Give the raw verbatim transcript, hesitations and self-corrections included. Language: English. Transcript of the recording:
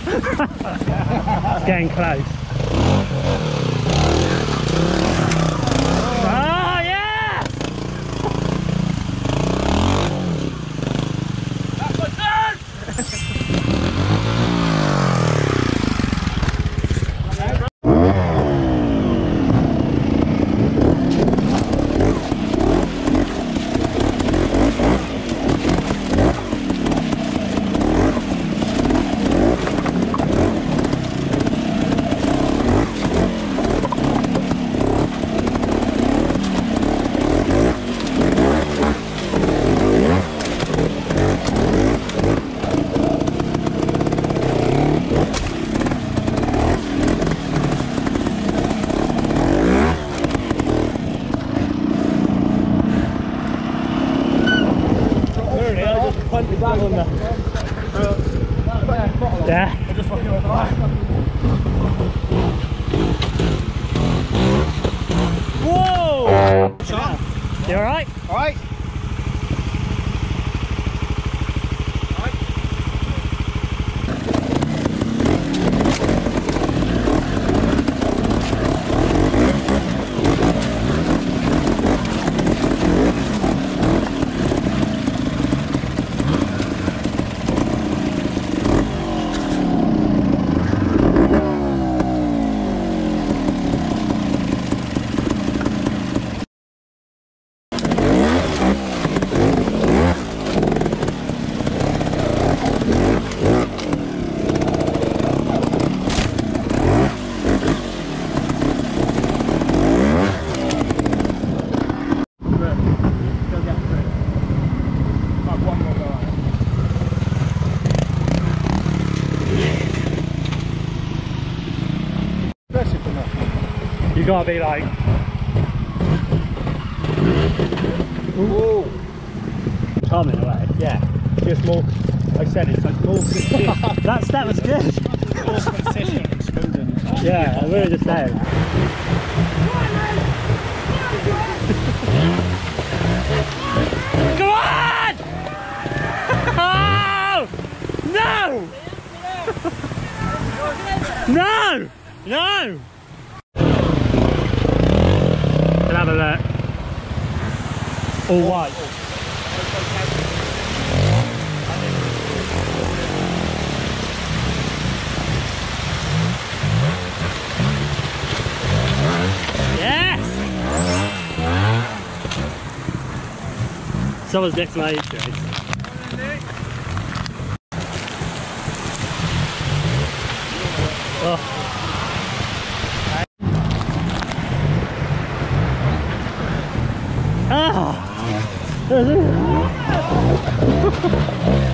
It's getting close. Oh yeah! That's my turn! Yeah. Whoa! Sean, you alright? Alright. You gotta be like, ooh, calm in a way. Yeah, just more. Like I said, it's like more consistent. That's that was good. More consistent and smooth. Yeah, I really just saying. Come on! Oh! No! No! No! Have a look. All white. Yes! Someone's next to my age, Trace. Oh. Ah!